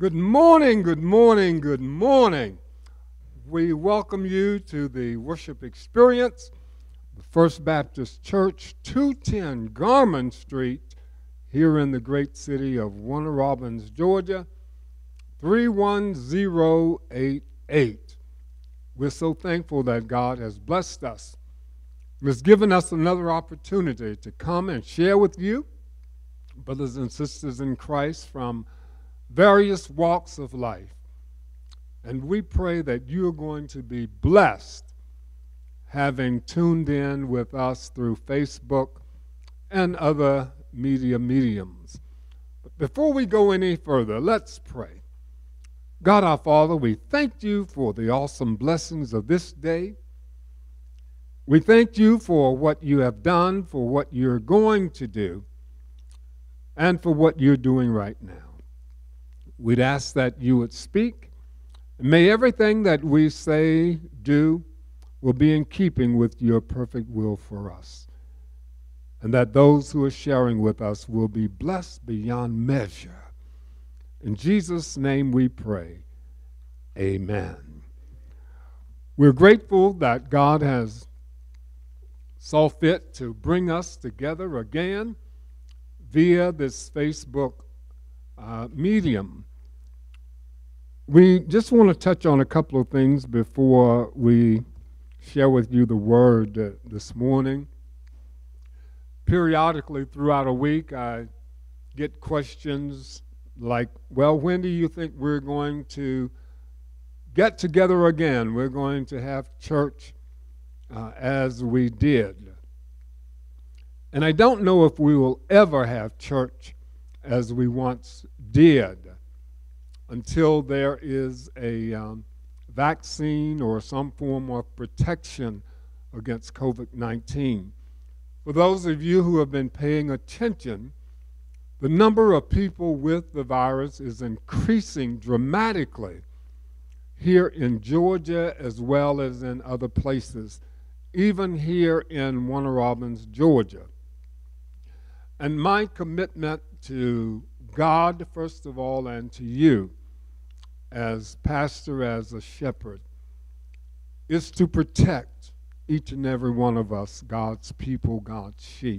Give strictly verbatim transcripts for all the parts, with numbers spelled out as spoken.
Good morning, good morning, good morning. We welcome you to the worship experience, the First Baptist Church, two ten Garman Street, here in the great city of Warner Robins, Georgia, three one zero eight eight. We're so thankful that God has blessed us. He has given us another opportunity to come and share with you, brothers and sisters in Christ, from various walks of life. And we pray that you're going to be blessed having tuned in with us through Facebook and other media mediums. But before we go any further, let's pray. God our Father, we thank you for the awesome blessings of this day. We thank you for what you have done, for what you're going to do, and for what you're doing right now. We'd ask that you would speak. May everything that we say, do, will be in keeping with your perfect will for us. And that those who are sharing with us will be blessed beyond measure. In Jesus' name we pray. Amen. We're grateful that God has saw fit to bring us together again via this Facebook uh, medium. We just want to touch on a couple of things before we share with you the word uh, this morning. Periodically throughout a week, I get questions like, well, when do you think we're going to get together again? We're going to have church uh, as we did. And I don't know if we will ever have church as we once did until there is a um, vaccine or some form of protection against COVID nineteen. For those of you who have been paying attention, the number of people with the virus is increasing dramatically here in Georgia as well as in other places, even here in Warner Robins, Georgia. And my commitment to God, first of all, and to you as pastor, as a shepherd, is to protect each and every one of us, God's people, God's sheep.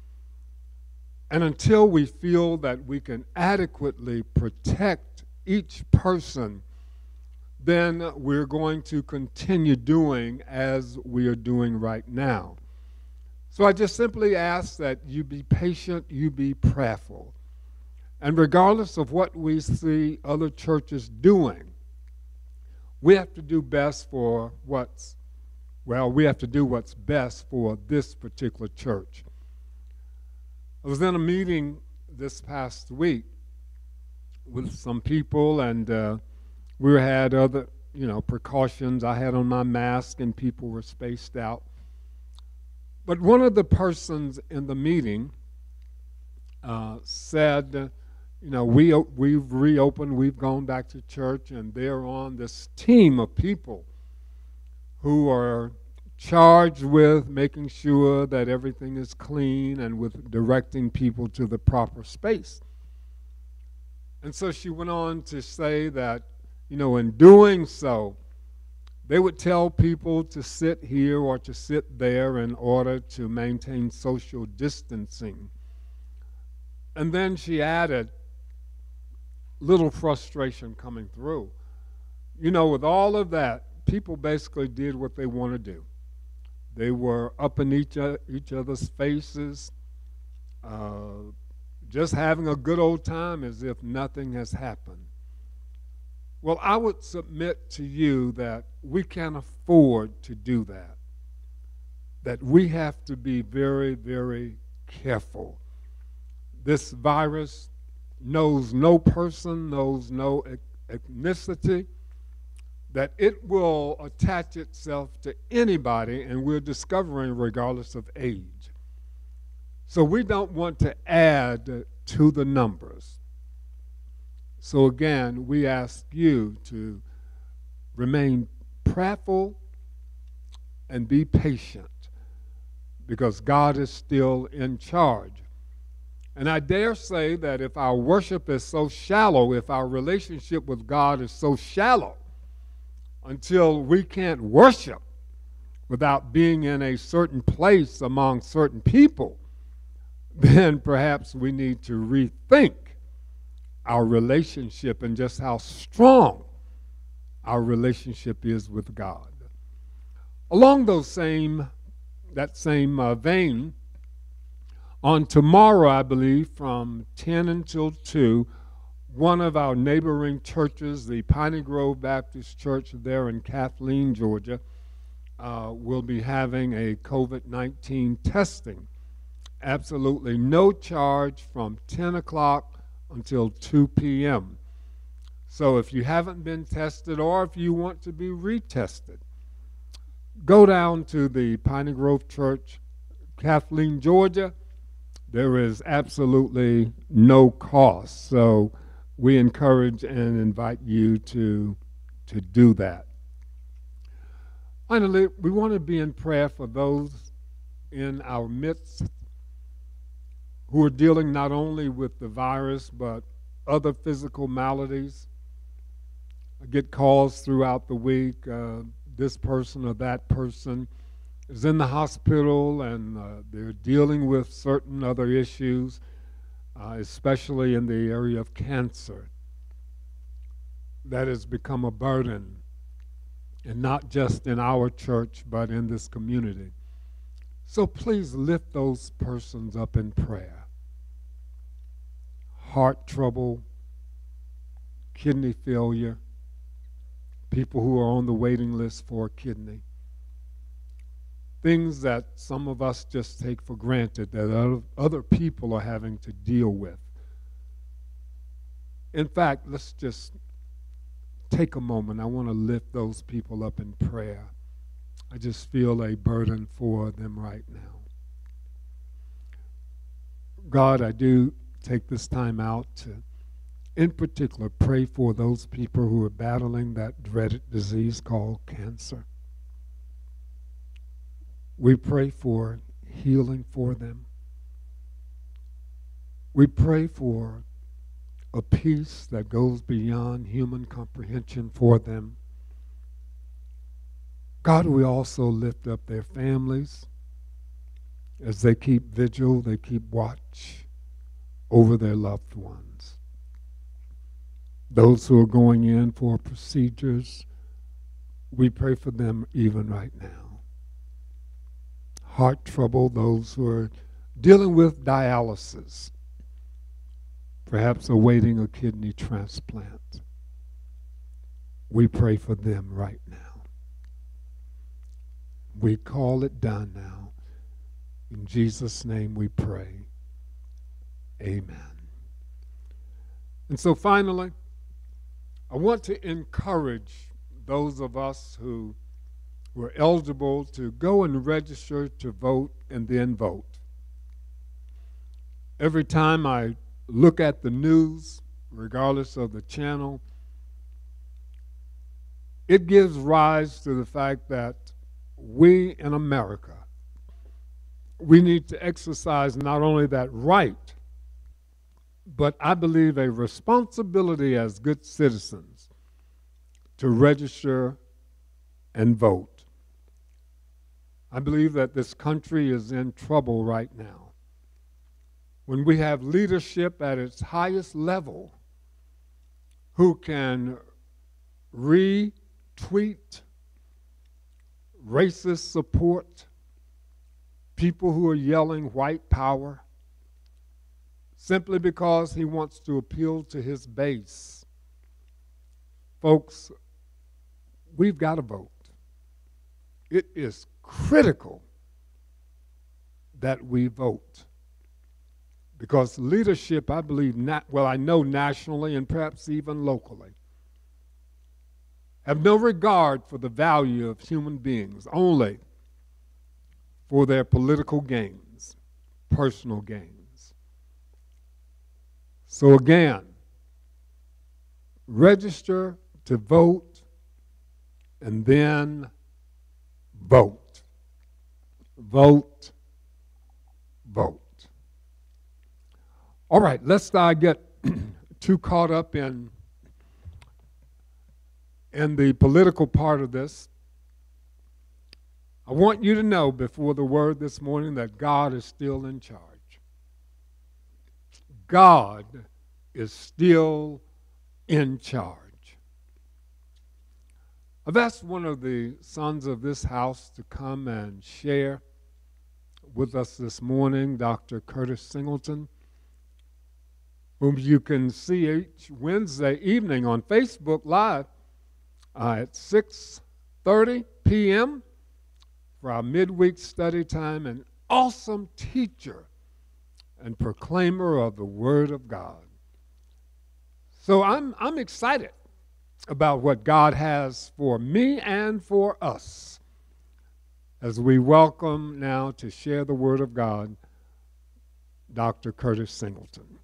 And until we feel that we can adequately protect each person, then we're going to continue doing as we are doing right now. So I just simply ask that you be patient, you be prayerful. And regardless of what we see other churches doing, we have to do best for what's, well, we have to do what's best for this particular church. I was in a meeting this past week with some people, and uh, we had other, you know, precautions. I had on my mask, and people were spaced out. But one of the persons in the meeting uh, said, uh, you know, we, we've reopened, we've gone back to church, and they're on this team of people who are charged with making sure that everything is clean and with directing people to the proper space. And so she went on to say that, you know, in doing so, they would tell people to sit here or to sit there in order to maintain social distancing. And then she added, little frustration coming through. You know, with all of that, people basically did what they want to do. They were up in each, uh, each other's faces, uh, just having a good old time as if nothing has happened. Well, I would submit to you that we can't afford to do that, that we have to be very, very careful. This virus knows no person, knows no ethnicity, that it will attach itself to anybody, and we're discovering regardless of age. So we don't want to add to the numbers. So again, we ask you to remain prayerful and be patient, because God is still in charge. And I dare say that if our worship is so shallow, if our relationship with God is so shallow, until we can't worship without being in a certain place among certain people, then perhaps we need to rethink our relationship and just how strong our relationship is with God. Along those same, that same uh, vein, on tomorrow, I believe, from ten until two, one of our neighboring churches, the Piney Grove Baptist Church there in Kathleen, Georgia, uh, will be having a COVID nineteen testing. Absolutely no charge from ten o'clock until two p.m. So if you haven't been tested or if you want to be retested, go down to the Piney Grove Church, Kathleen, Georgia. There is absolutely no cost. So we encourage and invite you to, to do that. Finally, we want to be in prayer for those in our midst who are dealing not only with the virus but other physical maladies. I get calls throughout the week, uh, this person or that person is in the hospital and uh, they're dealing with certain other issues, uh, especially in the area of cancer. That has become a burden, and not just in our church, but in this community. So please lift those persons up in prayer. Heart trouble, kidney failure, people who are on the waiting list for a kidney. Things that some of us just take for granted that other people are having to deal with. In fact, let's just take a moment. I want to lift those people up in prayer. I just feel a burden for them right now. God, I do take this time out to, in particular, pray for those people who are battling that dreaded disease called cancer. We pray for healing for them. We pray for a peace that goes beyond human comprehension for them. God, we also lift up their families as they keep vigil, they keep watch over their loved ones. Those who are going in for procedures, we pray for them even right now. Heart trouble, those who are dealing with dialysis, perhaps awaiting a kidney transplant. We pray for them right now. We call it done now. In Jesus' name we pray. Amen. And so finally, I want to encourage those of us who were eligible to go and register to vote and then vote. Every time I look at the news, regardless of the channel, it gives rise to the fact that we in America, we need to exercise not only that right, but I believe a responsibility as good citizens to register and vote. I believe that this country is in trouble right now. When we have leadership at its highest level who can retweet racist support, people who are yelling white power, simply because he wants to appeal to his base. Folks, we've got to vote. It is critical that we vote. Because leadership, I believe, not, well, I know nationally and perhaps even locally, have no regard for the value of human beings, only for their political gains, personal gains. So again, register to vote and then vote. Vote, vote. All right, let's not get too caught up in, in the political part of this. I want you to know before the word this morning that God is still in charge. God is still in charge. I've asked one of the sons of this house to come and share with us this morning, Doctor Curtis Singleton, whom you can see each Wednesday evening on Facebook Live uh, at six thirty p.m. for our midweek study time, an awesome teacher and proclaimer of the Word of God. So I'm, I'm excited about what God has for me and for us as we welcome now to share the Word of God, Doctor Curtis Singleton.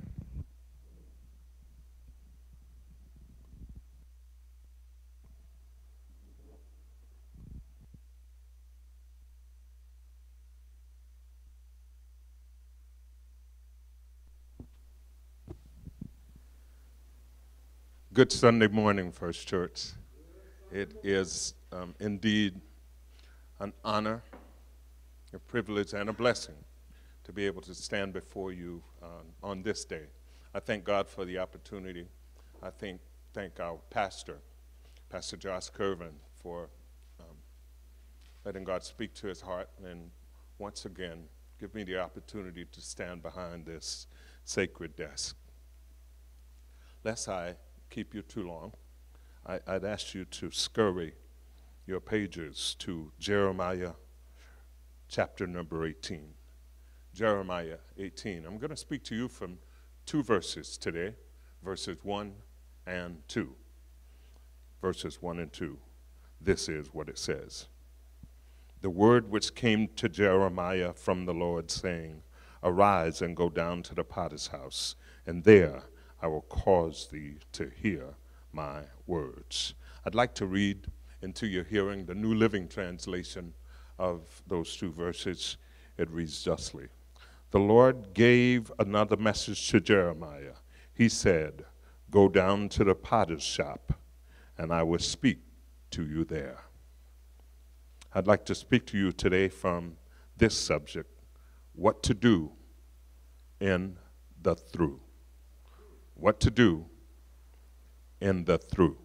Good Sunday morning, First Church. It is um, indeed an honor, a privilege, and a blessing to be able to stand before you uh, on this day. I thank God for the opportunity. I think, thank our pastor, Pastor Josh Curvin, for um, letting God speak to his heart and once again give me the opportunity to stand behind this sacred desk. Lest I keep you too long, I, I'd ask you to scurry your pages to Jeremiah chapter number eighteen. Jeremiah eighteen. I'm going to speak to you from two verses today, verses one and two. Verses one and two. This is what it says. The word which came to Jeremiah from the Lord, saying, Arise and go down to the potter's house, and there I will cause thee to hear my words. I'd like to read into your hearing the New Living Translation of those two verses. It reads justly. The Lord gave another message to Jeremiah. He said, Go down to the potter's shop, and I will speak to you there. I'd like to speak to you today from this subject, what to do in the through. What to do in the through.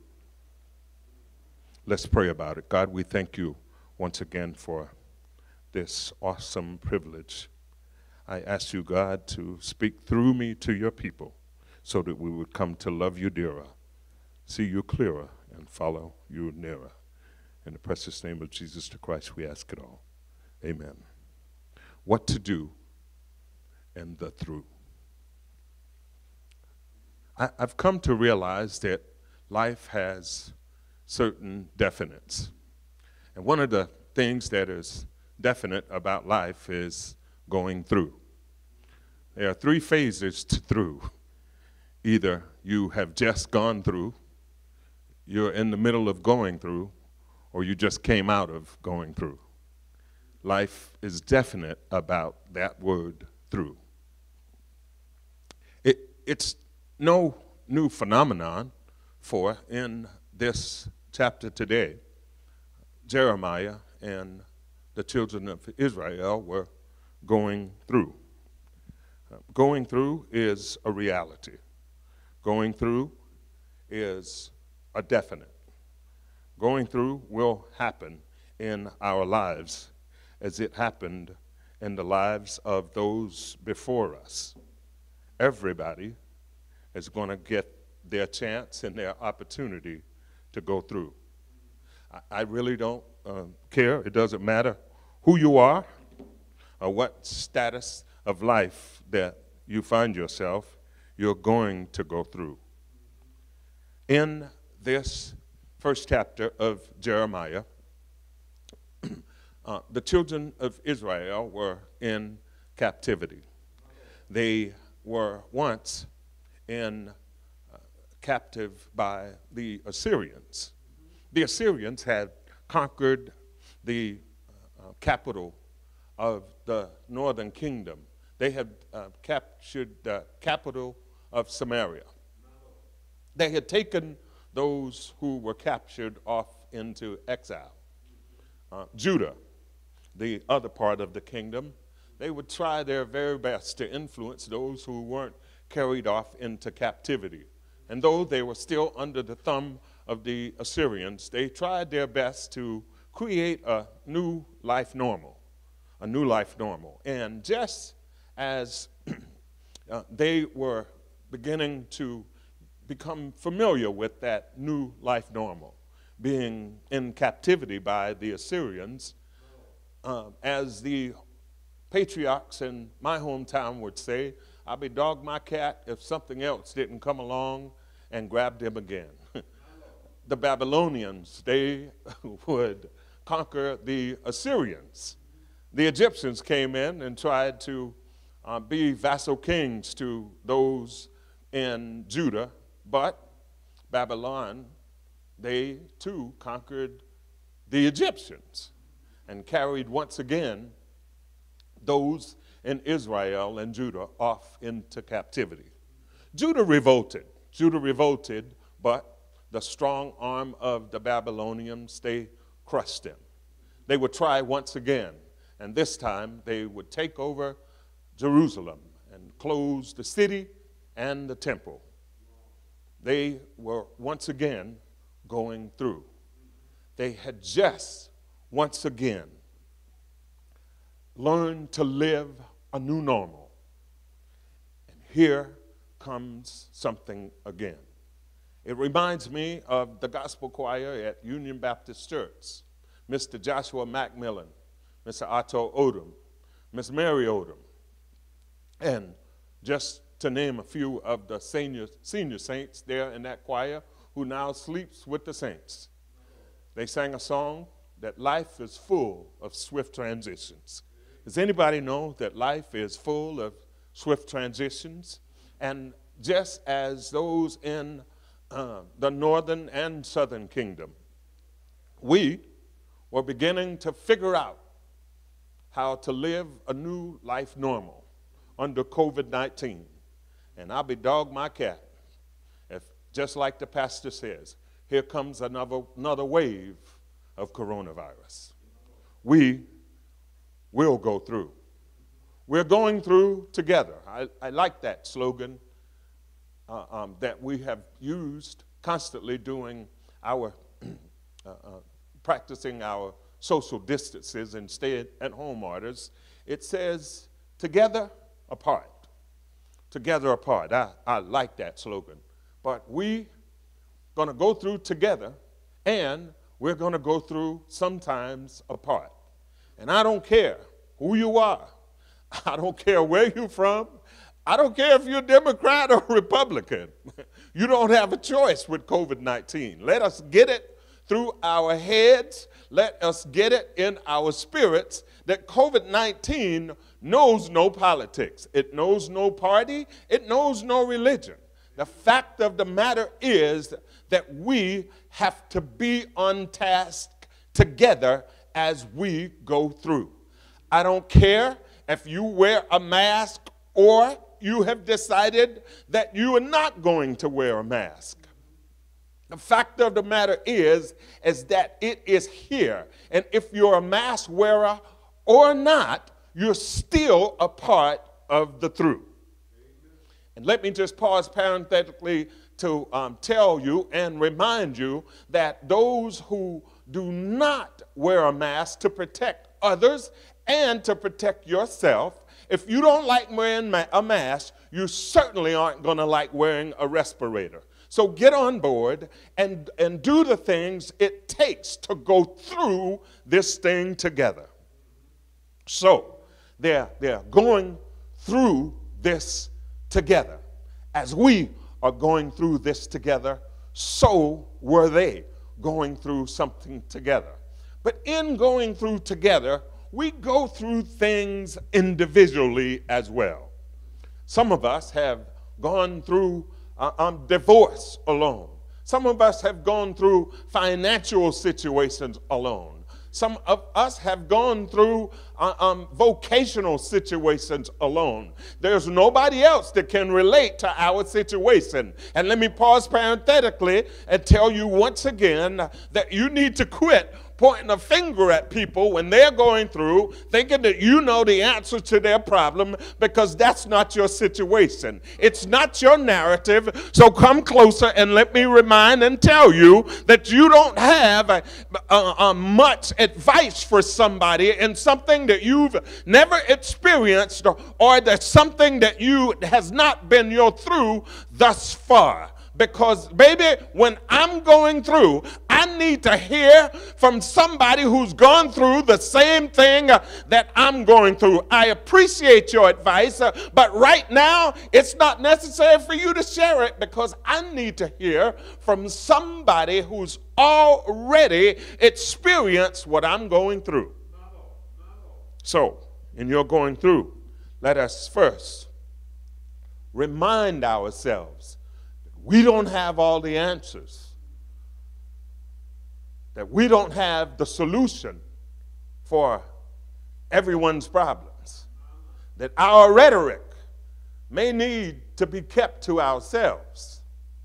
Let's pray about it. God, we thank you once again for this awesome privilege. I ask you, God, to speak through me to your people so that we would come to love you dearer, see you clearer, and follow you nearer. In the precious name of Jesus the Christ, we ask it all. Amen. What to do in the through. I, I've come to realize that life has certain definites. And one of the things that is definite about life is going through. There are three phases to through. Either you have just gone through, you're in the middle of going through, or you just came out of going through. Life is definite about that word through. It, it's no new phenomenon, for in this chapter today, Jeremiah and the children of Israel were going through. Uh, going through is a reality. Going through is a definite. Going through will happen in our lives as it happened in the lives of those before us. Everybody is going to get their chance and their opportunity to go through. I, I really don't uh, care. It doesn't matter who you are or what status of life that you find yourself, you're going to go through. In this first chapter of Jeremiah, uh, the children of Israel were in captivity. They were once in uh, captive by the Assyrians. The Assyrians had conquered the uh, capital of the northern kingdom, They had uh, captured the capital of Samaria. They had taken those who were captured off into exile. Uh, Judah, the other part of the kingdom, they would try their very best to influence those who weren't carried off into captivity. And though they were still under the thumb of the Assyrians, they tried their best to create a new life normal, a new life normal. And just as uh, they were beginning to become familiar with that new life normal, being in captivity by the Assyrians, uh, as the patriarchs in my hometown would say, I'd be dog my cat if something else didn't come along and grab them again. The Babylonians, they would conquer the Assyrians. The Egyptians came in and tried to uh, be vassal kings to those in Judah, but Babylon, they too conquered the Egyptians and carried once again those in Israel and Judah off into captivity. Judah revolted. Judah revolted, but the strong arm of the Babylonians, they crushed them. They would try once again, and this time they would take over Jerusalem and close the city and the temple. They were once again going through. They had just once again learned to live a new normal. And here comes something again. It reminds me of the gospel choir at Union Baptist Church. Mister Joshua Macmillan, Mister Otto Odom, Miss Mary Odom, and just to name a few of the senior, senior saints there in that choir who now sleeps with the saints. They sang a song that life is full of swift transitions. Does anybody know that life is full of swift transitions? And just as those in uh, the northern and southern kingdom, we were beginning to figure out how to live a new life normal under COVID nineteen. And I'll be dog my cat if, just like the pastor says, here comes another, another wave of coronavirus. We will go through. We're going through together. I, I like that slogan uh, um, that we have used constantly doing our, uh, uh, practicing our social distances and stay-at-home orders. It says, together, apart. Together, apart. I, I like that slogan. But we going to go through together, and we're going to go through sometimes apart. And I don't care who you are. I don't care where you're from. I don't care if you're Democrat or Republican. You don't have a choice with COVID nineteen. Let us get it through our heads. Let us get it in our spirits that COVID nineteen knows no politics. It knows no party. It knows no religion. The fact of the matter is that we have to be on task together as we go through. I don't care if you wear a mask or you have decided that you are not going to wear a mask. The fact of the matter is, is that it is here. And if you're a mask wearer or not, you're still a part of the through. And let me just pause parenthetically to um, tell you and remind you that those who do not wear a mask to protect others and to protect yourself, if you don't like wearing a mask, you certainly aren't going to like wearing a respirator. So get on board and, and do the things it takes to go through this thing together. So they're, they're going through this together. As we are going through this together, so were they going through something together. But in going through together, we go through things individually as well. Some of us have gone through uh, um, divorce alone. Some of us have gone through financial situations alone. Some of us have gone through uh, um, vocational situations alone. There's nobody else that can relate to our situation. And let me pause parenthetically and tell you once again that you need to quit pointing a finger at people when they're going through, thinking that you know the answer to their problem, because that's not your situation. It's not your narrative. So come closer and let me remind and tell you that you don't have uh, uh, uh, much advice for somebody in something that you've never experienced, or, or that's something that you has not been your through thus far. Because, baby, when I'm going through, I need to hear from somebody who's gone through the same thing uh, that I'm going through. I appreciate your advice, uh, but right now, it's not necessary for you to share it, because I need to hear from somebody who's already experienced what I'm going through. So, in your going through, let us first remind ourselves we don't have all the answers, that we don't have the solution for everyone's problems, that our rhetoric may need to be kept to ourselves,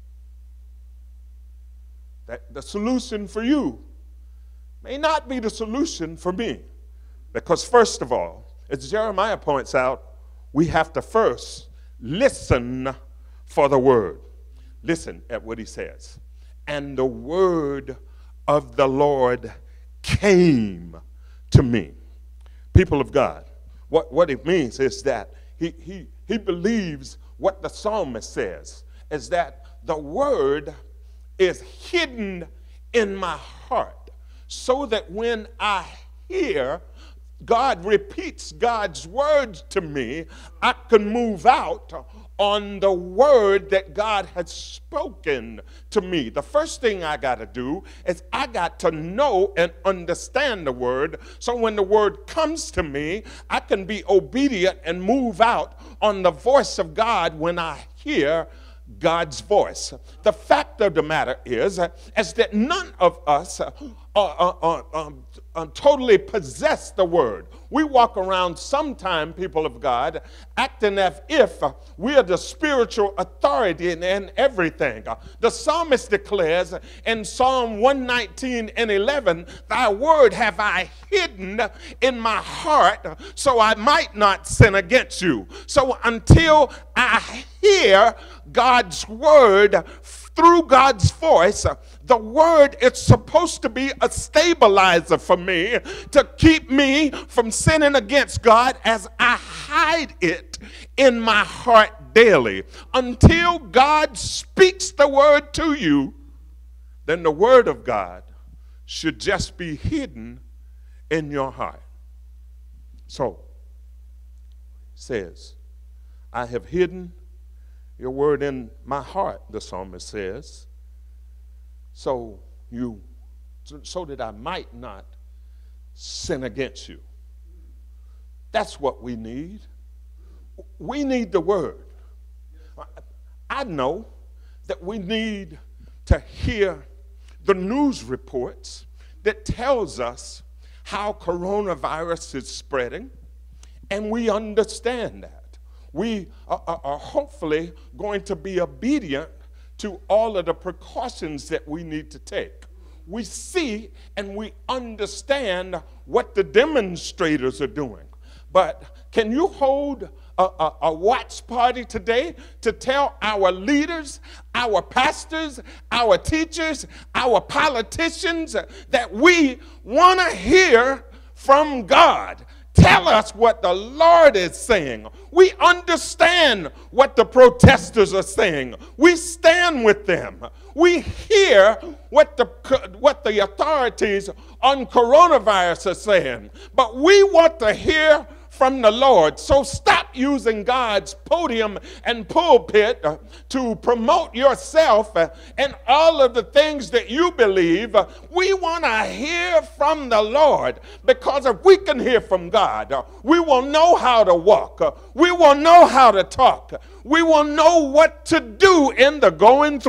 that the solution for you may not be the solution for me. Because first of all, as Jeremiah points out, we have to first listen for the word. Listen at what he says. And the word of the Lord came to me. People of God, what, what it means is that he, he, he believes what the psalmist says, is that the word is hidden in my heart, so that when I hear God repeats God's words to me, I can move out on the word that God has spoken to me. The first thing I got to do is I got to know and understand the word, so when the word comes to me, I can be obedient and move out on the voice of God when I hear God's voice. The fact of the matter is, is that none of us uh, uh, uh, um, uh, totally possess the word. We walk around sometime, people of God, acting as if uh, we are the spiritual authority in, in everything. Uh, the psalmist declares in Psalm one nineteen and eleven, thy word have I hidden in my heart, so I might not sin against you. So until I hear God's word through God's voice, the word is supposed to be a stabilizer for me to keep me from sinning against God as I hide it in my heart daily. Until God speaks the word to you, then the word of God should just be hidden in your heart. So, it says, I have hidden your word in my heart, the psalmist says, so you, so that I might not sin against you. That's what we need. We need the word. I know that we need to hear the news reports that tells us how coronavirus is spreading, and we understand that. We are, are, are hopefully going to be obedient to all of the precautions that we need to take. We see and we understand what the demonstrators are doing. But can you hold a, a, a watch party today to tell our leaders, our pastors, our teachers, our politicians that we want to hear from God? Tell us what the Lord is saying. We understand what the protesters are saying. We stand with them. We hear what the, what the authorities on coronavirus are saying. But we want to hear from the Lord. So stop using God's podium and pulpit uh, to promote yourself uh, and all of the things that you believe. Uh, we want to hear from the Lord, because if we can hear from God, uh, we will know how to walk. Uh, we will know how to talk. We will know what to do in the going through.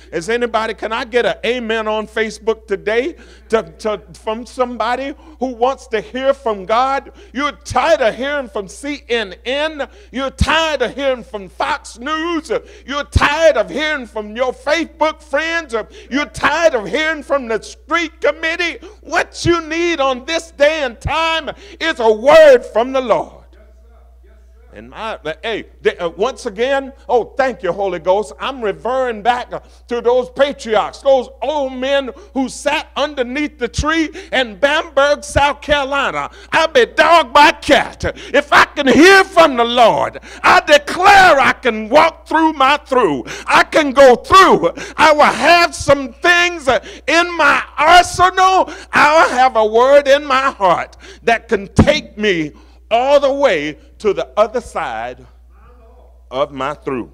Is anybody, can I get an amen on Facebook today to, to, from somebody who wants to hear from God? You're tired of hearing from C N N. You're tired of hearing from Fox News. You're tired of hearing from your Facebook friends. You're tired of hearing from the street committee. What you need on this day and time is a word from the Lord. And I, hey, they, uh, once again, oh, thank you, Holy Ghost. I'm referring back uh, to those patriarchs, those old men who sat underneath the tree in Bamberg, South Carolina. I'll be dogged by cat. If I can hear from the Lord, I declare I can walk through my through. I can go through. I will have some things uh, in my arsenal. I will have a word in my heart that can take me all the way to the other side of my through.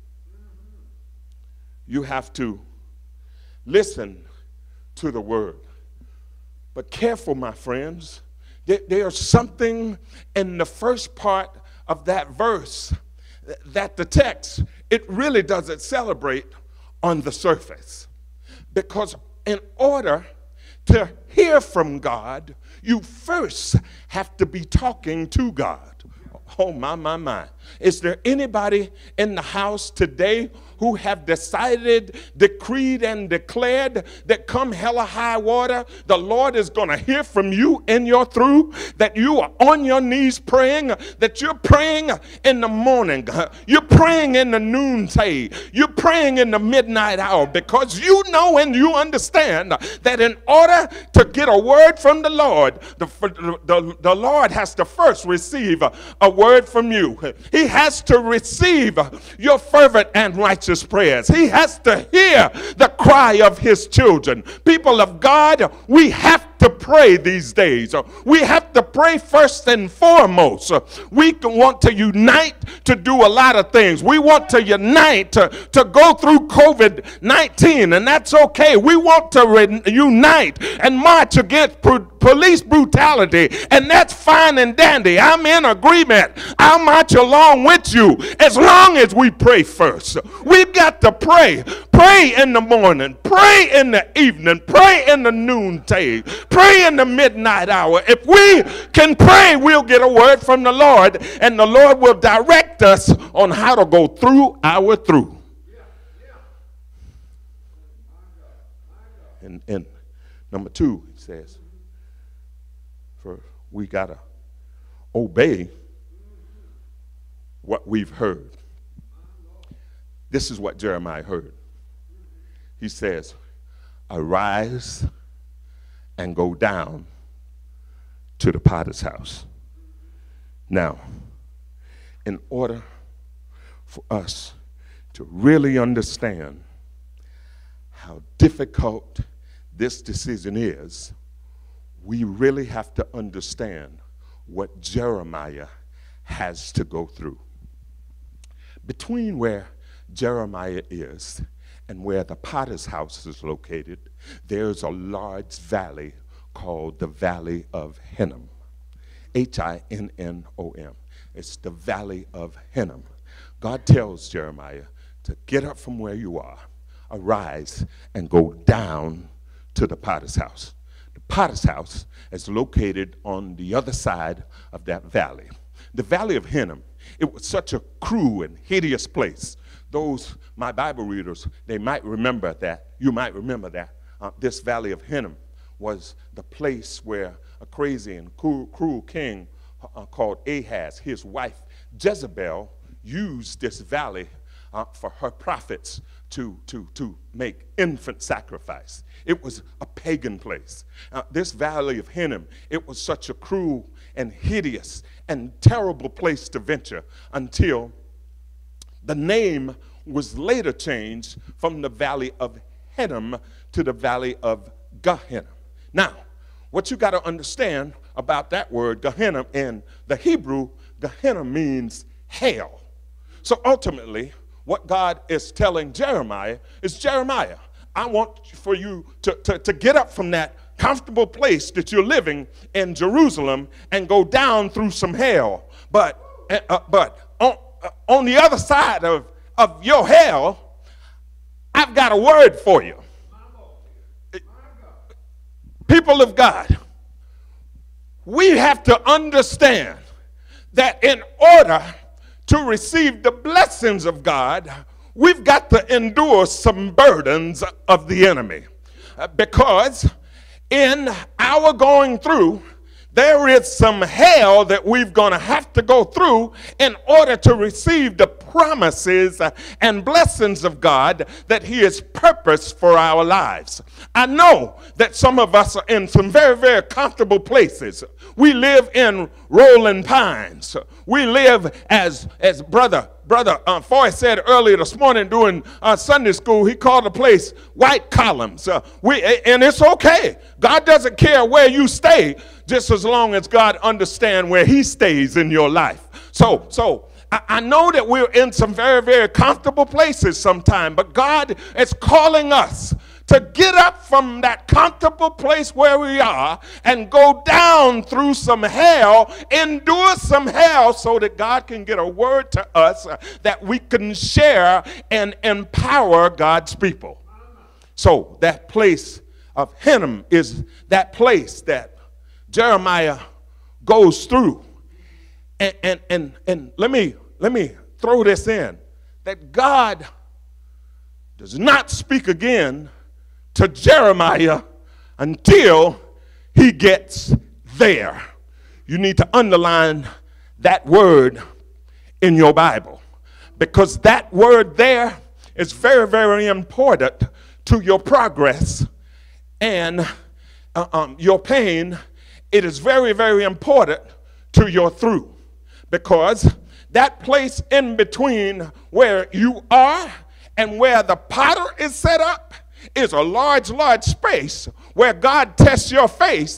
You have to listen to the word. But careful, my friends. There's something in the first part of that verse that the text, it really doesn't celebrate on the surface. Because in order to hear from God, you first have to be talking to God. Oh, my, my, my. Is there anybody in the house today who have decided, decreed, and declared that come hell or high water, the Lord is going to hear from you in your through, that you are on your knees praying, that you're praying in the morning, you're praying in the noontime, you're praying in the midnight hour, because you know and you understand that in order to get a word from the Lord, the, the, the Lord has to first receive a, a word from you. He has to receive your fervent and righteous prayers. He has to hear the cry of his children. People of God, we have to pray these days. We have to pray first and foremost. We want to unite to do a lot of things. We want to unite to, to go through COVID nineteen, and that's okay. We want to re- unite and march against pro- police brutality, and that's fine and dandy. I'm in agreement. I'll march along with you as long as we pray first. We've got to pray. Pray in the morning. Pray in the evening. Pray in the noontime. Pray in the midnight hour. If we can pray, we'll get a word from the Lord, and the Lord will direct us on how to go through our through. And, and number two, it says, for we got to obey what we've heard. This is what Jeremiah heard. He says, arise and go down to the potter's house. Now, in order for us to really understand how difficult this decision is, we really have to understand what Jeremiah has to go through. Between where Jeremiah is and where the potter's house is located, there's a large valley called the Valley of Hinnom. H I N N O M. It's the Valley of Hinnom. God tells Jeremiah to get up from where you are, arise, and go down to the potter's house. The potter's house is located on the other side of that valley. The Valley of Hinnom, it was such a cruel and hideous place. Those, my Bible readers, they might remember that. You might remember that. Uh, this Valley of Hinnom was the place where a crazy and cruel, cruel king uh, called Ahaz, his wife Jezebel, used this valley uh, for her prophets to, to, to make infant sacrifice. It was a pagan place. Uh, this Valley of Hinnom, it was such a cruel and hideous and terrible place to venture until the name was later changed from the Valley of Hinnom to the Valley of Gehenna. Now, what you got to understand about that word, Gehenna, in the Hebrew, Gehenna means hell. So ultimately, what God is telling Jeremiah is, Jeremiah, I want for you to, to, to get up from that comfortable place that you're living in Jerusalem and go down through some hell. But, uh, but on, uh, on the other side of, of your hell, I've got a word for you. People of God, we have to understand that in order to receive the blessings of God, we've got to endure some burdens of the enemy. Uh, because in our going through, there is some hell that we're going to have to go through in order to receive the promises and blessings of God that he has purposed for our lives. I know that some of us are in some very, very comfortable places. We live in rolling pines. We live as, as brother, brother uh, Foy said earlier this morning during uh, Sunday school, he called the place white columns. Uh, we, and it's okay. God doesn't care where you stay, just as long as God understands where he stays in your life. So, so I, I know that we're in some very, very comfortable places sometimes, but God is calling us to get up from that comfortable place where we are and go down through some hell, endure some hell, so that God can get a word to us that we can share and empower God's people. So that place of Hinnom is that place that Jeremiah goes through. And, and, and, and let me, let me throw this in, that God does not speak again to Jeremiah until he gets there. You need to underline that word in your Bible, because that word there is very, very important to your progress and uh, um, your pain. It is very, very important to your through, because that place in between where you are and where the potter is set up is a large, large space where God tests your faith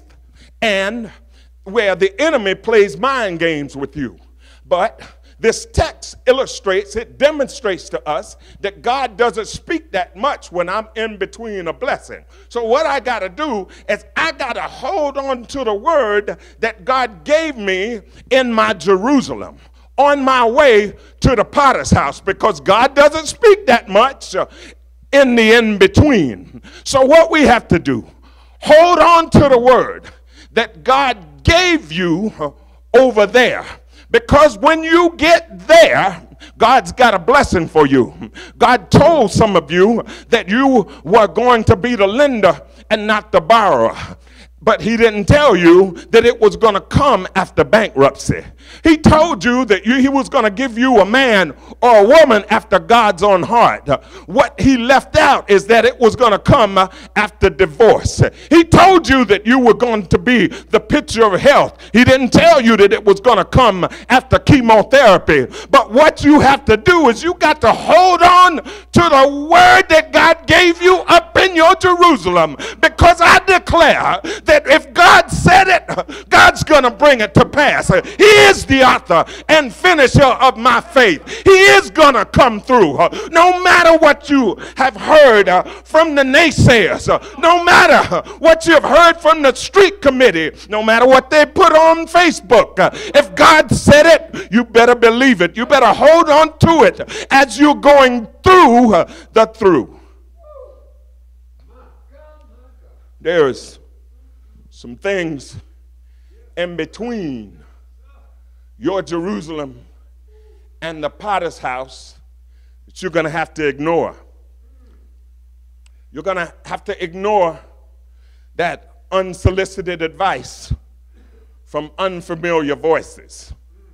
and where the enemy plays mind games with you. But this text illustrates, it demonstrates to us that God doesn't speak that much when I'm in between a blessing. So what I got to do is I got to hold on to the word that God gave me in my Jerusalem, on my way to the potter's house, because God doesn't speak that much uh, in the in-between. So what we have to do, hold on to the word that God gave you uh, over there. Because when you get there, God's got a blessing for you. God told some of you that you were going to be the lender and not the borrower. But he didn't tell you that it was going to come after bankruptcy. He told you that you, he was going to give you a man or a woman after God's own heart. What he left out is that it was going to come after divorce. He told you that you were going to be the picture of health. He didn't tell you that it was going to come after chemotherapy. But what you have to do is you got to hold on to the word that God gave you up in your Jerusalem. Because I declare that if God said it, God's going to bring it to pass. He is the author and finisher of my faith. He is going to come through. No matter what you have heard from the naysayers, no matter what you've heard from the street committee, no matter what they put on Facebook, if God said it, you better believe it. You better hold on to it as you're going through the through. There's some things in between your Jerusalem and the potter's house that you're going to have to ignore. You're going to have to ignore that unsolicited advice from unfamiliar voices.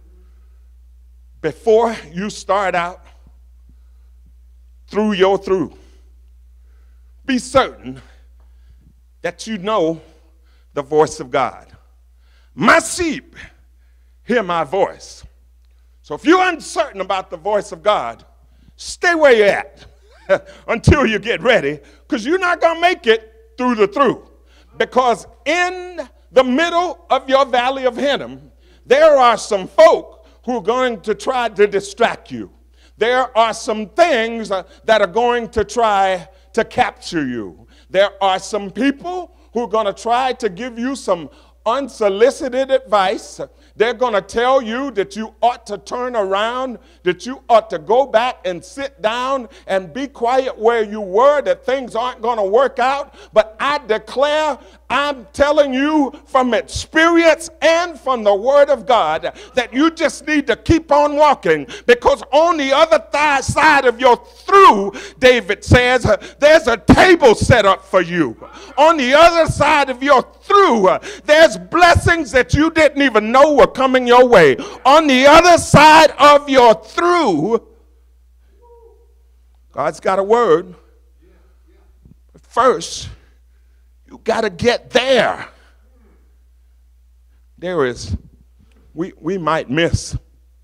Before you start out through your through, be certain that you know the voice of God. My sheep hear my voice. So if you're uncertain about the voice of God, stay where you're at until you get ready, because you're not going to make it through the through. Because in the middle of your valley of Hinnom, there are some folk who are going to try to distract you. There are some things uh, that are going to try to capture you. There are some people who are going to try to give you some unsolicited advice. They're going to tell you that you ought to turn around, that you ought to go back and sit down and be quiet where you were, that things aren't going to work out. But I declare, I'm telling you from experience and from the Word of God that you just need to keep on walking, because on the other th- side of your through, David says, there's a table set up for you. On the other side of your through, there's blessings that you didn't even know were coming your way. On the other side of your through, God's got a word. But first, you got to get there. There is, we, we might miss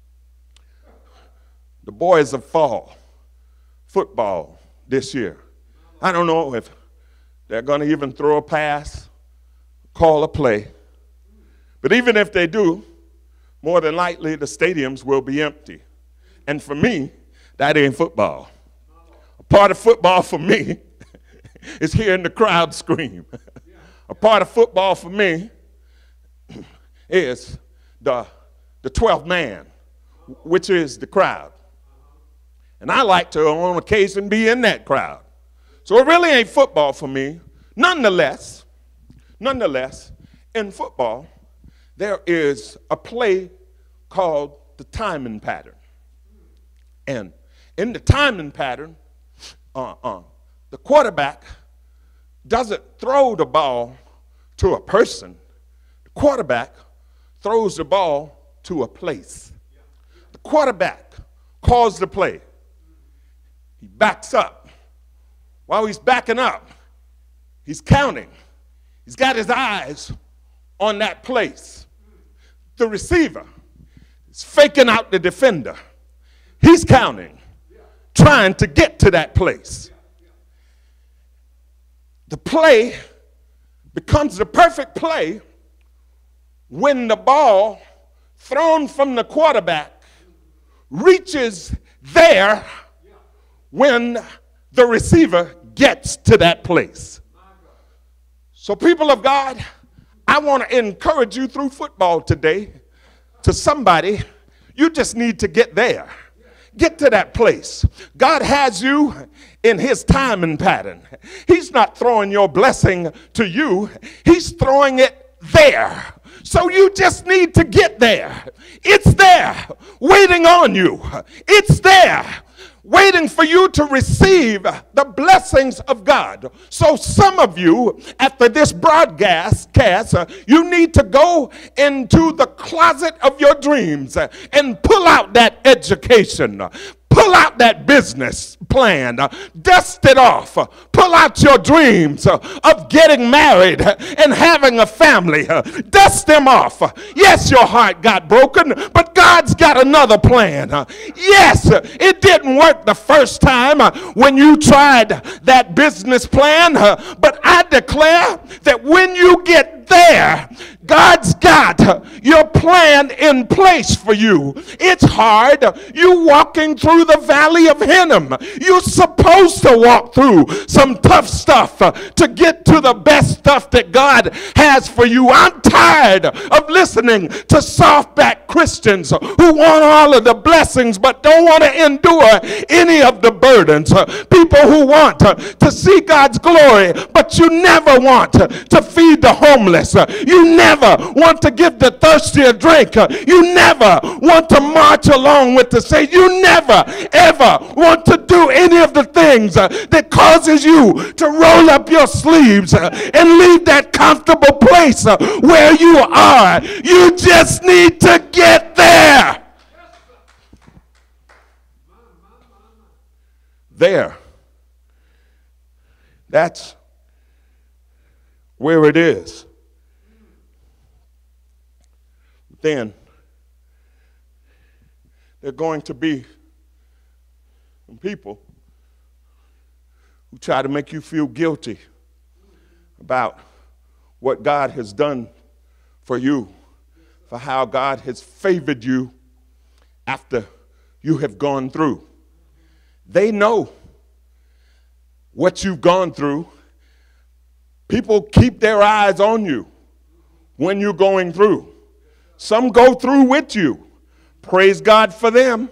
the boys of fall football this year. I don't know if they're going to even throw a pass, call a play. But even if they do, more than likely the stadiums will be empty. And for me, that ain't football. A part of football for me is hearing the crowd scream. A part of football for me is the, the twelfth man, which is the crowd. And I like to, on occasion, be in that crowd. So it really ain't football for me. Nonetheless, nonetheless, in football, there is a play called the timing pattern. And in the timing pattern, uh, uh, the quarterback doesn't throw the ball to a person. The quarterback throws the ball to a place. The quarterback calls the play. He backs up. While he's backing up, he's counting. He's got his eyes on that place. The receiver is faking out the defender. He's counting, trying to get to that place. The play becomes the perfect play when the ball thrown from the quarterback reaches there when the receiver gets to that place. So, people of God, I want to encourage you through football today to somebody, you just need to get there. Get to that place. God has you in his timing pattern. He's not throwing your blessing to you. He's throwing it there. So you just need to get there. It's there, waiting on you. It's there, waiting for you to receive the blessings of God. So some of you, after this broadcast, cast, uh, you need to go into the closet of your dreams uh, and pull out that education. Uh, Pull out that business plan, uh, dust it off, uh, pull out your dreams uh, of getting married uh, and having a family, uh, dust them off. Uh, yes, your heart got broken, but God's got another plan. Uh, yes, uh, it didn't work the first time uh, when you tried that business plan, uh, but I declare that when you get there, God's got uh, your plan in place for you. It's hard. You walking through the valley of Hinnom. You're supposed to walk through some tough stuff uh, to get to the best stuff that God has for you. I'm tired of listening to softback Christians who want all of the blessings but don't want to endure any of the burdens. Uh, people who want uh, to see God's glory, but you never want uh, to feed the homeless. Uh, you never want to give the thirsty a drink. Uh, you never want to march along with the saints. You never, ever want to do any of the things uh, that causes you to roll up your sleeves uh, and leave that comfortable place uh, where you are. You just need to get there. There. That's where it is. Then there are going to be some people who try to make you feel guilty about what God has done for you, for how God has favored you after you have gone through. They know what you've gone through. People keep their eyes on you. when you're going through. Some go through with you. Praise God for them.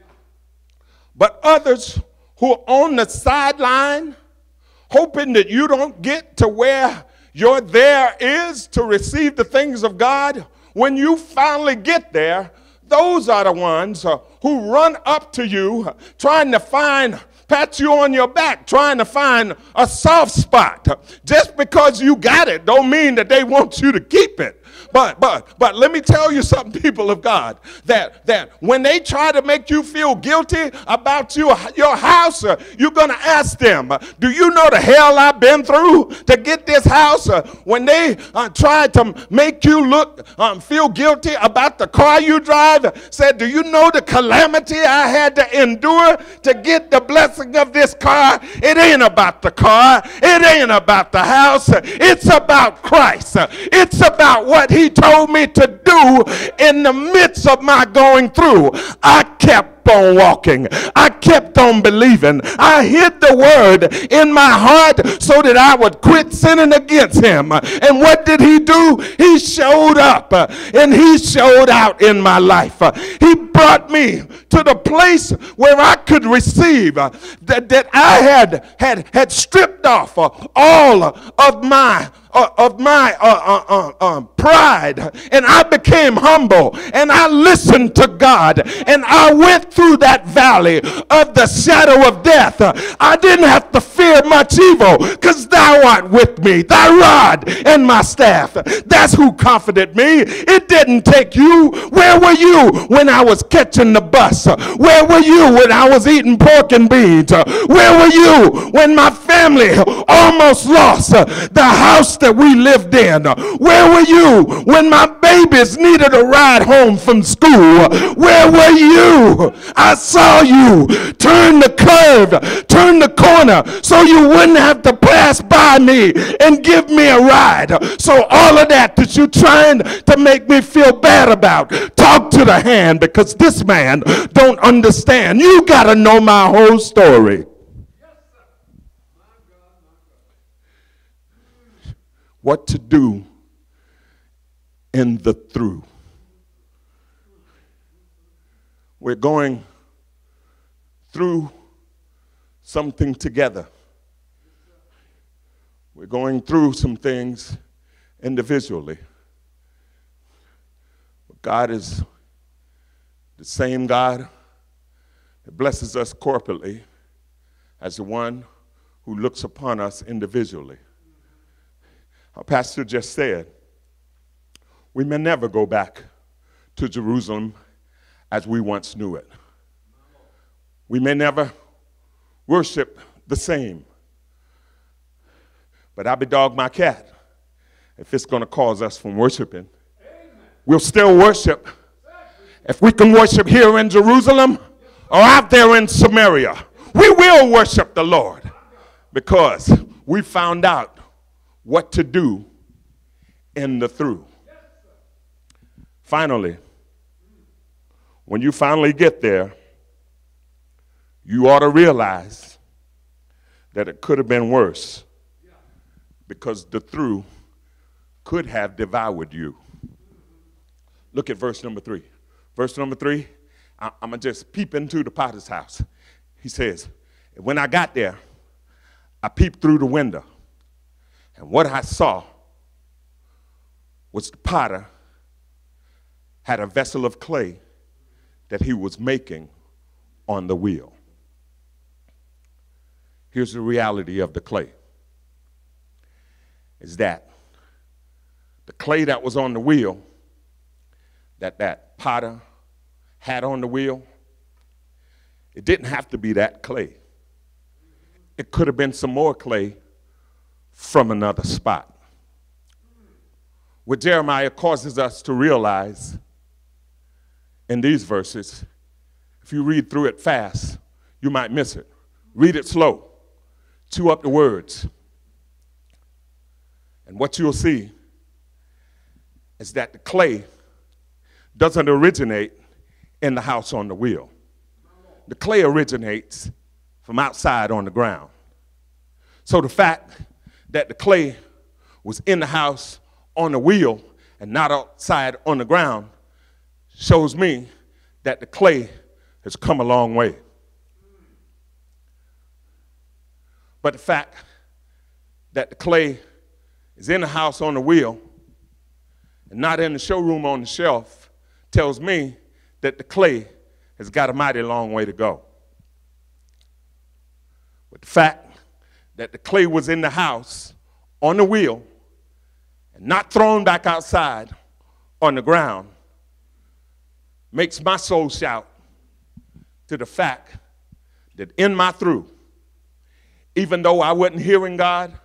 But others who are on the sideline, hoping that you don't get to where your there is to receive the things of God, when you finally get there, those are the ones uh, who run up to you uh, trying to find, pat you on your back, trying to find a soft spot. Just because you got it don't mean that they want you to keep it. But but but let me tell you something, people of God, that that when they try to make you feel guilty about you, your house, uh, you're going to ask them, uh, do you know the hell I've been through to get this house? Uh, when they uh, tried to make you look, um, feel guilty about the car you drive, said, do you know the calamity I had to endure to get the blessing of this car? It ain't about the car. It ain't about the house. It's about Christ. It's about what he told me to do in the midst of my going through. I kept on walking. I kept on believing. I hid the word in my heart so that I would quit sinning against him. And what did he do? He showed up and he showed out in my life. He brought me to the place where I could receive that, that I had, had, had stripped off all of my Uh, of my uh, uh, uh, uh, pride, and I became humble, and I listened to God, and I went through that valley of the shadow of death. I didn't have to fear much evil, because thou art with me, thy rod and my staff. That's who comforted me. It didn't take you. Where were you when I was catching the bus? Where were you when I was eating pork and beans? Where were you when my family almost lost the house that we lived in? Where were you when my babies needed a ride home from school? Where were you? I saw you turn the curve, turn the corner, so you wouldn't have to pass by me and give me a ride. So all of that that you're trying to make me feel bad about, talk to the hand, because this man don't understand. You got to know my whole story. What to do in the through. We're going through something together. We're going through some things individually. But God is the same God that blesses us corporately as the one who looks upon us individually. Our pastor just said, we may never go back to Jerusalem as we once knew it. We may never worship the same. But I be dog my cat if it's going to cause us from worshiping. We'll still worship. If we can worship here in Jerusalem or out there in Samaria, we will worship the Lord, because we found out what to do in the through. Finally, when you finally get there, you ought to realize that it could have been worse, because the through could have devoured you. Look at verse number three. Verse number three, I, I'm going to just peep into the potter's house. He says, when I got there, I peeped through the window. And what I saw was the potter had a vessel of clay that he was making on the wheel. Here's the reality of the clay. Is that the clay that was on the wheel, that that potter had on the wheel, it didn't have to be that clay. It could have been some more clay from another spot. What Jeremiah causes us to realize in these verses, if you read through it fast, you might miss it. Read it slow. Chew up the words. And what you'll see is that the clay doesn't originate in the house on the wheel. The clay originates from outside on the ground. So the fact that the clay was in the house on the wheel and not outside on the ground shows me that the clay has come a long way. But the fact that the clay is in the house on the wheel and not in the showroom on the shelf tells me that the clay has got a mighty long way to go. But the fact that the clay was in the house on the wheel and not thrown back outside on the ground makes my soul shout to the fact that in my through, even though I wasn't hearing God,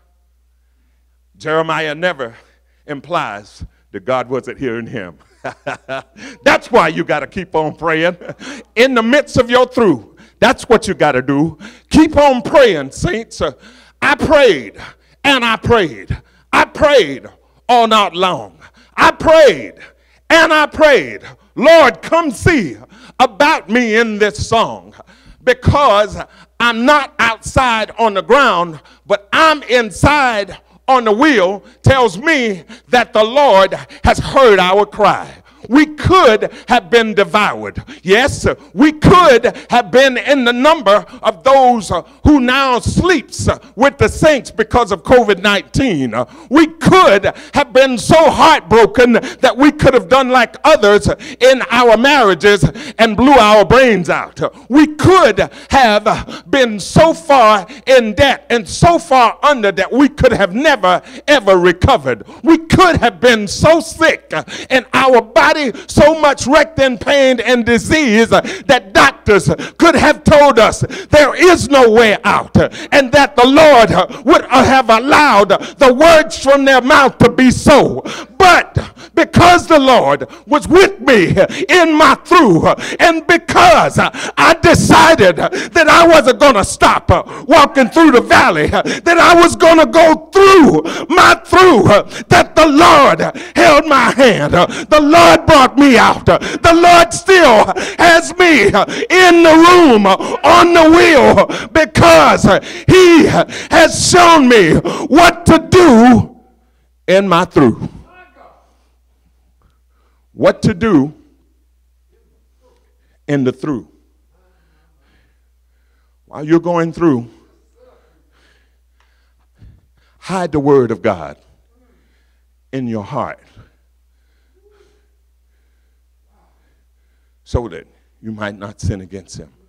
Jeremiah never implies that God wasn't hearing him. That's why you got to keep on praying. In the midst of your through, that's what you got to do. Keep on praying, saints. Uh, I prayed and I prayed. I prayed all night long. I prayed and I prayed. Lord, come see about me in this song, because I'm not outside on the ground, but I'm inside on the wheel. Tells me that the Lord has heard our cry. We could have been devoured. Yes, we could have been in the number of those who now sleeps with the saints because of COVID nineteen. We could have been so heartbroken that we could have done like others in our marriages and blew our brains out. We could have been so far in debt and so far under that we could have never ever recovered. We could have been so sick and our body so much wrecked in pain and disease that doctors could have told us there is no way out, and that the Lord would have allowed the words from their mouth to be so. But because the Lord was with me in my through, and because I decided that I wasn't going to stop walking through the valley, that I was going to go through my through, that the Lord held my hand. The Lord brought me out. The Lord still has me in the room on the wheel, because he has shown me what to do in my through. What to do in the through. While you're going through, hide the word of God in your heart so that you might not sin against him.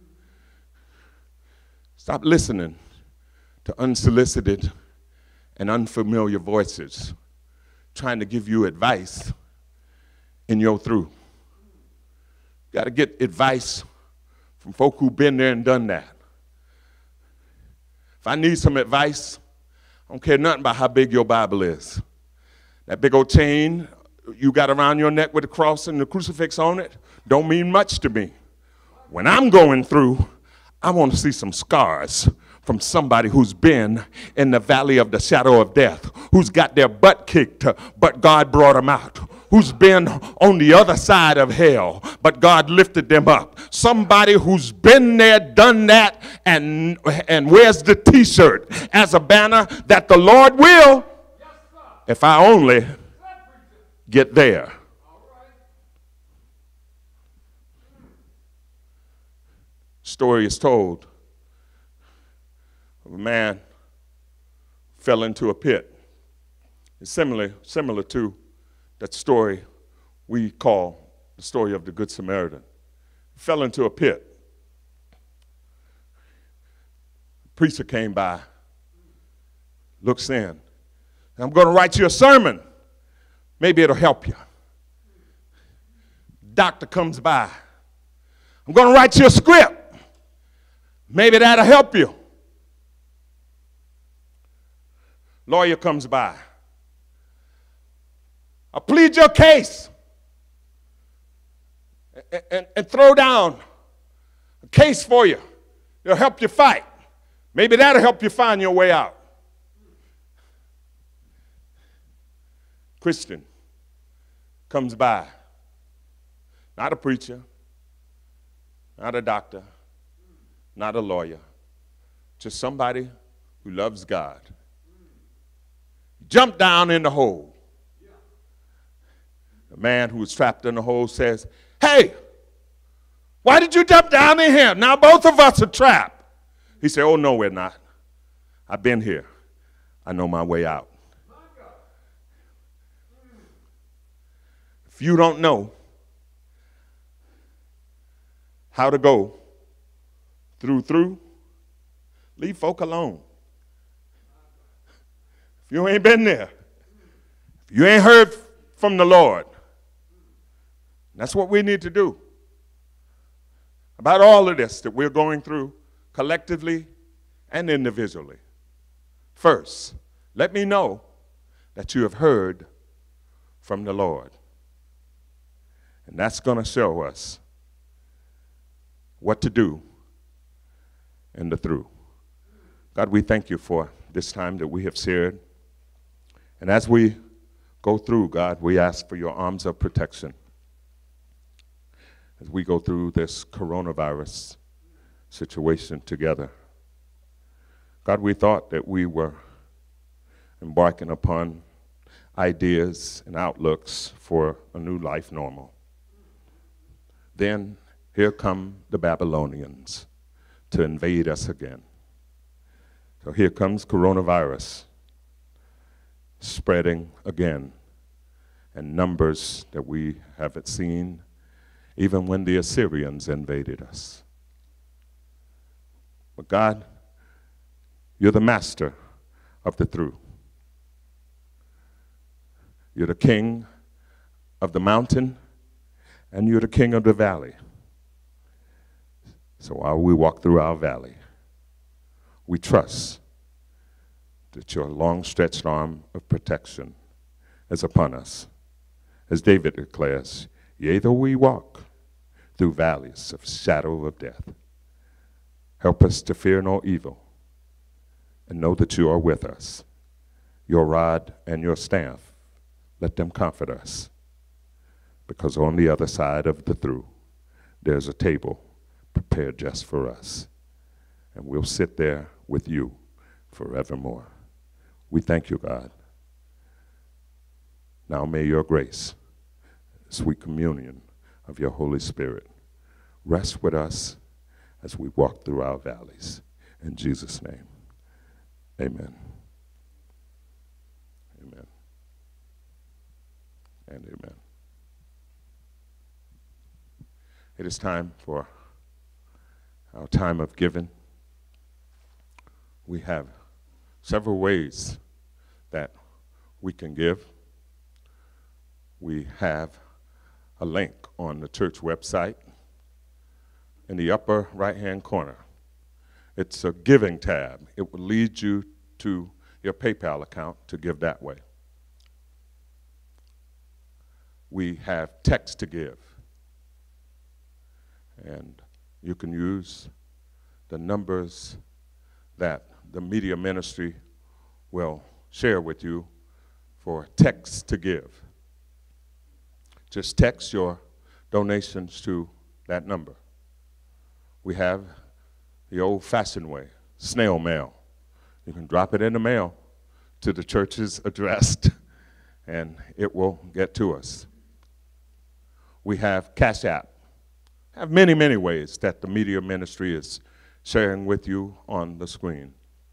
Stop listening to unsolicited and unfamiliar voices trying to give you advice in your through. You got to get advice from folk who've been there and done that. If I need some advice, I don't care nothing about how big your Bible is. That big old chain you got around your neck with the cross and the crucifix on it don't mean much to me. When I'm going through, I want to see some scars from somebody who's been in the valley of the shadow of death, who's got their butt kicked, but God brought them out, who's been on the other side of hell, but God lifted them up. Somebody who's been there, done that, and, and wears the t-shirt as a banner that the Lord will, if I only get there. Story is told of a man fell into a pit. It's similar, similar to that story we call the story of the Good Samaritan. He fell into a pit. The preacher came by, looks in. I'm going to write you a sermon. Maybe it'll help you. Doctor comes by. I'm going to write you a script. Maybe that'll help you. Lawyer comes by. I'll plead your case and, and, and throw down a case for you. It'll help you fight. Maybe that'll help you find your way out. Christian comes by. Not a preacher, not a doctor, not a lawyer, just somebody who loves God. Jump down in the hole. man who was trapped in the hole says, "Hey, why did you jump down in here? Now both of us are trapped." He said, "Oh, no, we're not. I've been here. I know my way out." If you don't know how to go through, through, leave folk alone. If you ain't been there, if you ain't heard from the Lord, that's what we need to do about all of this that we're going through collectively and individually. First, let me know that you have heard from the Lord. And that's going to show us what to do in the through. God, we thank you for this time that we have shared. And as we go through, God, we ask for your arms of protection as we go through this coronavirus situation together. God, we thought that we were embarking upon ideas and outlooks for a new life normal. Then here come the Babylonians to invade us again. So here comes coronavirus spreading again, and numbers that we haven't seen even when the Assyrians invaded us. But God, you're the master of the through. You're the king of the mountain, and you're the king of the valley. So while we walk through our valley, we trust that your long-stretched arm of protection is upon us. As David declares, "Yea, though we walk through valleys of shadow of death, help us to fear no evil and know that you are with us. Your rod and your staff, let them comfort us. Because on the other side of the through, there's a table prepared just for us. And we'll sit there with you forevermore." We thank you, God. Now may your grace, sweet communion of your Holy Spirit, rest with us as we walk through our valleys. In Jesus' name, amen. Amen. And amen. It is time for our time of giving. We have several ways that we can give. We have a link on the church website in the upper right-hand corner. It's a giving tab. It will lead you to your PayPal account to give that way. We have text to give. And you can use the numbers that the media ministry will share with you for text to give. Just text your donations to that number. We have the old-fashioned way, snail mail. You can drop it in the mail to the church's address, and it will get to us. We have Cash App. Have many, many ways that the media ministry is sharing with you on the screen.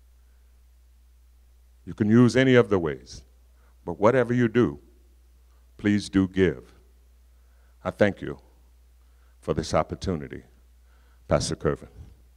You can use any of the ways, but whatever you do, please do give. I thank you for this opportunity. Pastor Kervin.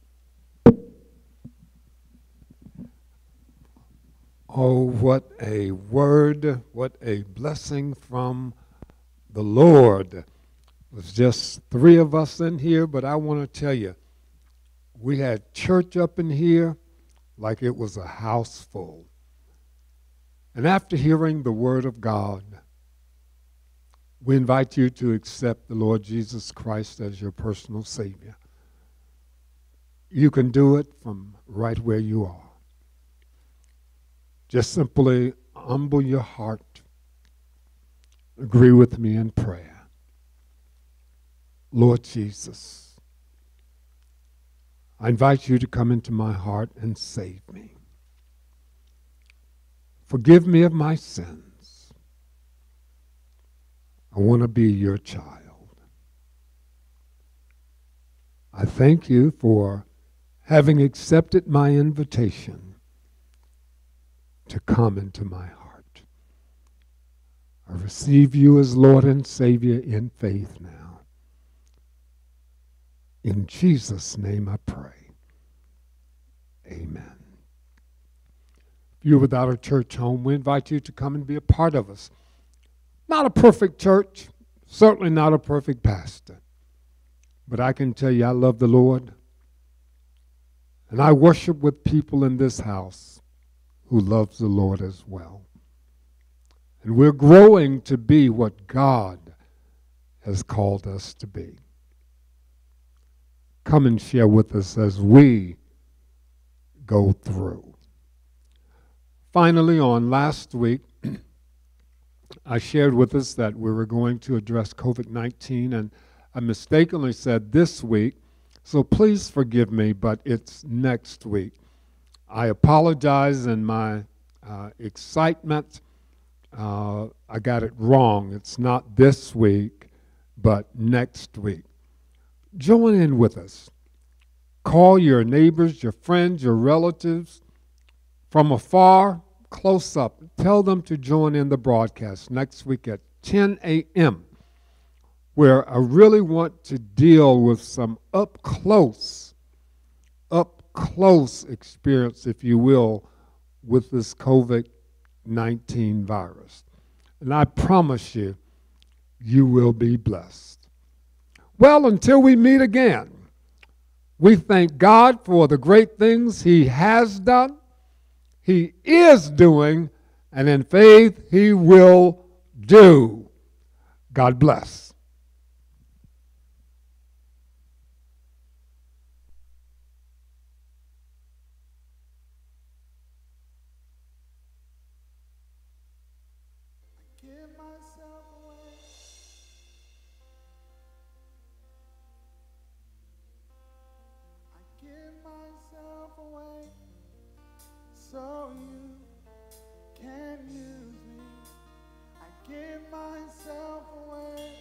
Oh, what a word, what a blessing from the Lord. There's just three of us in here, but I want to tell you, we had church up in here like it was a house full. And after hearing the word of God, we invite you to accept the Lord Jesus Christ as your personal Savior. You can do it from right where you are. Just simply humble your heart. Agree with me in prayer. Lord Jesus, I invite you to come into my heart and save me. Forgive me of my sins. I want to be your child. I thank you for having accepted my invitation to come into my heart. I receive you as Lord and Savior in faith now. In Jesus' name I pray. Amen. If you're without a church home, we invite you to come and be a part of us. Not a perfect church, certainly not a perfect pastor. But I can tell you I love the Lord. And I worship with people in this house who loves the Lord as well. And we're growing to be what God has called us to be. Come and share with us as we go through. Finally, on last week, I shared with us that we were going to address covid nineteen, and I mistakenly said this week, so please forgive me, but it's next week. I apologize in my uh, excitement. Uh, I got it wrong. It's not this week, but next week. Join in with us. Call your neighbors, your friends, your relatives from afar, close up. Tell them to join in the broadcast next week at ten a.m., where I really want to deal with some up close, up close experience, if you will, with this covid nineteen virus. And I promise you, you will be blessed. Well, until we meet again, we thank God for the great things He has done, He is doing, and in faith He will do. God bless. So you can use me. I give myself away.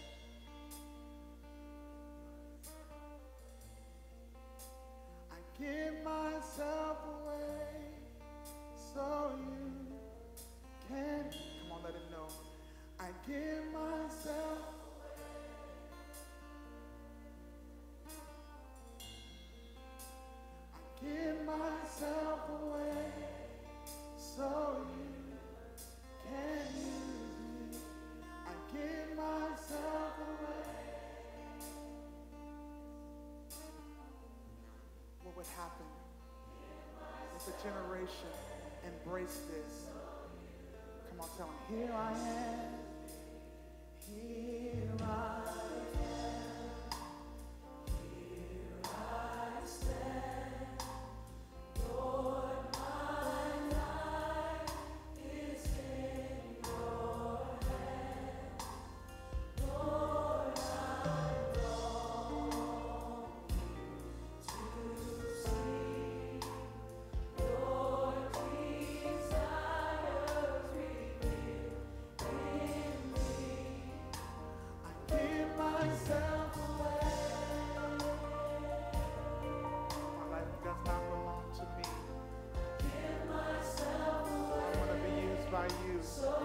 I give myself away. So you can. Come on, let it know. I give myself away. I give myself away. So you can use me. I give myself away. What would happen if a generation embraced this? Come on, tell them. Here I am. Here I am. Here I stand. Lord. By you.